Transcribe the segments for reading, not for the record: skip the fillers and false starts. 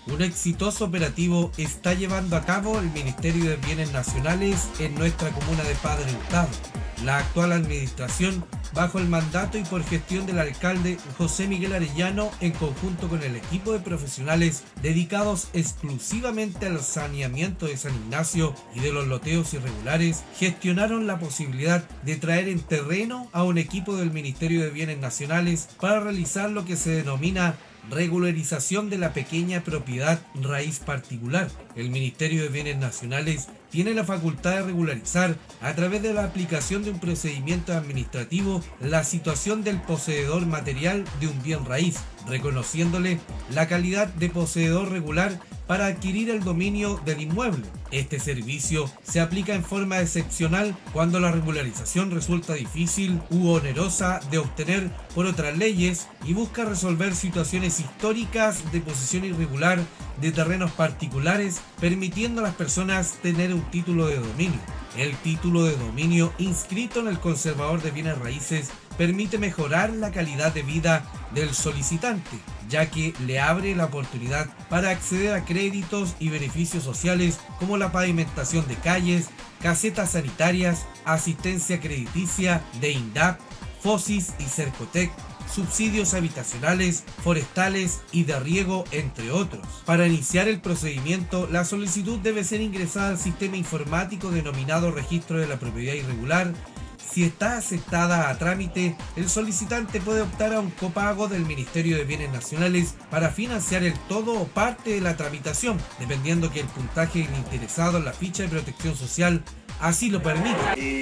Un exitoso operativo está llevando a cabo el Ministerio de Bienes Nacionales en nuestra comuna de Padre Hurtado. La actual administración, bajo el mandato y por gestión del alcalde José Miguel Arellano, en conjunto con el equipo de profesionales dedicados exclusivamente al saneamiento de San Ignacio y de los loteos irregulares, gestionaron la posibilidad de traer en terreno a un equipo del Ministerio de Bienes Nacionales para realizar lo que se denomina regularización de la pequeña propiedad raíz particular. El Ministerio de Bienes Nacionales tiene la facultad de regularizar, a través de la aplicación de un procedimiento administrativo, la situación del poseedor material de un bien raíz, reconociéndole la calidad de poseedor regular para adquirir el dominio del inmueble. Este servicio se aplica en forma excepcional cuando la regularización resulta difícil u onerosa de obtener por otras leyes y busca resolver situaciones históricas de posesión irregular de terrenos particulares, permitiendo a las personas tener un título de dominio. El título de dominio inscrito en el conservador de bienes raíces permite mejorar la calidad de vida del solicitante, ya que le abre la oportunidad para acceder a créditos y beneficios sociales como la pavimentación de calles, casetas sanitarias, asistencia crediticia de INDAP, FOSIS y Cercotec, subsidios habitacionales, forestales y de riego, entre otros. Para iniciar el procedimiento, la solicitud debe ser ingresada al sistema informático denominado Registro de la Propiedad Irregular. Si está aceptada a trámite, el solicitante puede optar a un copago del Ministerio de Bienes Nacionales para financiar el todo o parte de la tramitación, dependiendo que el puntaje del interesado en la ficha de protección social así lo permite.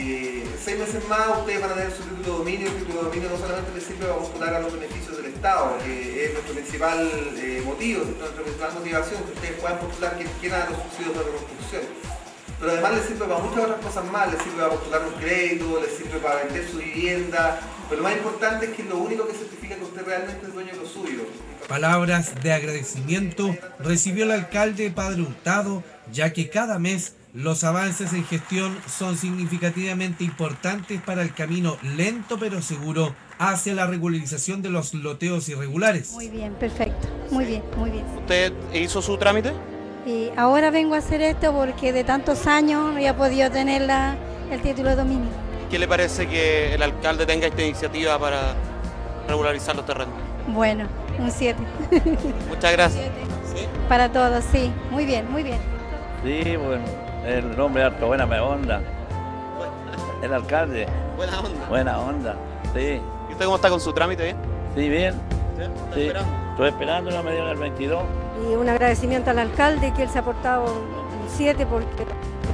6 meses más ustedes van a tener su título de dominio. El título de dominio no solamente les sirve para postular a los beneficios del Estado, que es nuestro principal motivo, nuestra principal motivación, que ustedes puedan postular quien quiera los subsidios de reconstrucción. Pero además les sirve para muchas otras cosas más, les sirve para postular un crédito, les sirve para vender su vivienda, pero lo más importante es que es lo único que certifica que usted realmente es dueño de lo suyo. Palabras de agradecimiento recibió el alcalde de Padre Hurtado, ya que cada mes los avances en gestión son significativamente importantes para el camino lento pero seguro hacia la regularización de los loteos irregulares. Muy bien, perfecto, muy bien, muy bien. ¿Usted hizo su trámite? Y ahora vengo a hacer esto porque de tantos años no había podido tener el título de dominio. ¿Qué le parece que el alcalde tenga esta iniciativa para regularizar los terrenos? Bueno, un 7. Muchas gracias. ¿Sí? Para todos, sí. Muy bien, muy bien. Sí, bueno, el hombre harto buena onda. El alcalde. Buena onda. Buena onda, sí. ¿Y usted cómo está con su trámite? ¿Bien? Sí, bien. ¿Sí? ¿Está sí. esperando? Estoy esperando una medida del 22. Y un agradecimiento al alcalde que él se ha portado un 7 porque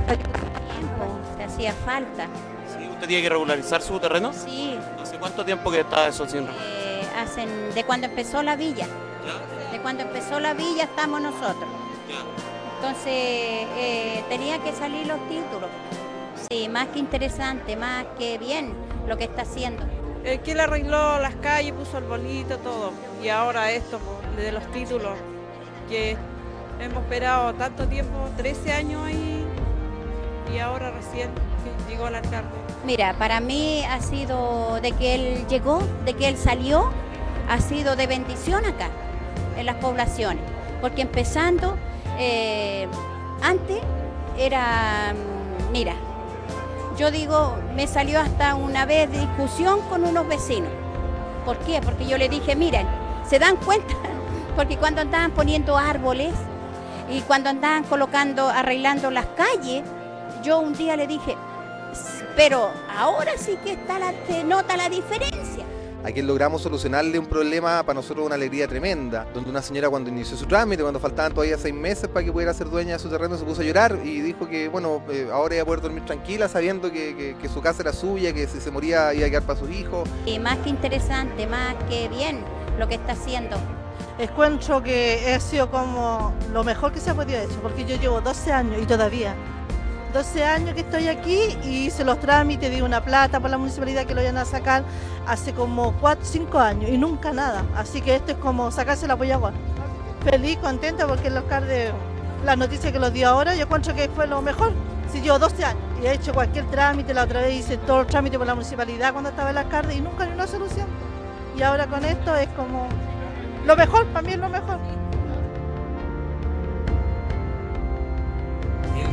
se hacía falta. Sí, ¿usted tiene que regularizar su terreno? Sí. ¿Hace cuánto tiempo que está eso sin De cuando empezó la villa. ¿Ya? De cuando empezó la villa estamos nosotros. ¿Ya? Entonces tenía que salir los títulos. Sí, más que interesante, más que bien lo que está haciendo. Que le arregló las calles, puso el bolito, todo. Y ahora esto, de los títulos, que hemos esperado tanto tiempo, 13 años ahí, y ahora recién llegó el alcalde. Mira, para mí ha sido de que él llegó, de que él salió, ha sido de bendición acá, en las poblaciones. Porque empezando, antes era, mira, yo digo, me salió hasta una vez de discusión con unos vecinos. ¿Por qué? Porque yo le dije, miren, ¿se dan cuenta? Porque cuando andaban poniendo árboles y cuando andaban arreglando las calles, yo un día le dije, pero ahora sí que se nota la diferencia. A quien logramos solucionarle un problema, para nosotros una alegría tremenda, donde una señora cuando inició su trámite, cuando faltaban todavía 6 meses para que pudiera ser dueña de su terreno, se puso a llorar y dijo que bueno, ahora iba a poder dormir tranquila sabiendo que su casa era suya, que si se moría iba a quedar para sus hijos. Y más que interesante, más que bien lo que está haciendo. Encuentro que ha sido como lo mejor que se ha podido hacer, porque yo llevo 12 años y todavía 12 años que estoy aquí y hice los trámites, di una plata por la municipalidad que lo iban a sacar hace como 4 o 5 años y nunca nada. Así que esto es como sacarse la polla agua. Feliz, contenta porque el alcalde, la noticia que lo dio ahora, yo encuentro que fue lo mejor. Si llevo 12 años y he hecho cualquier trámite, la otra vez hice todos los trámites por la municipalidad cuando estaba el alcalde y nunca había una solución. Y ahora con esto es como lo mejor, para mí es lo mejor.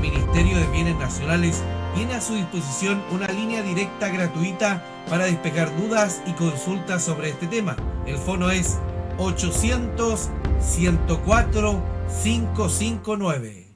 Ministerio de Bienes Nacionales tiene a su disposición una línea directa gratuita para despejar dudas y consultas sobre este tema. El fono es 800-104-559.